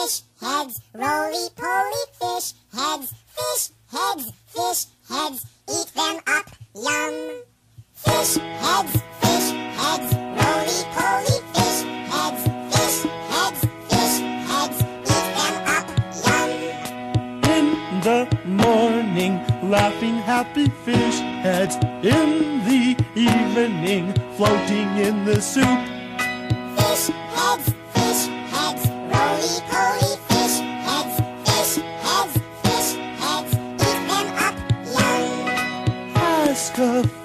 fish heads, roly-poly fish heads, fish heads, fish heads, eat them up, yum. Fish heads, roly-poly fish heads, fish heads, eat them up, yum. In the morning, laughing happy fish heads. In the evening, floating in the soup. Fish heads, roly-poly fish heads, eat them up, yum. Ask a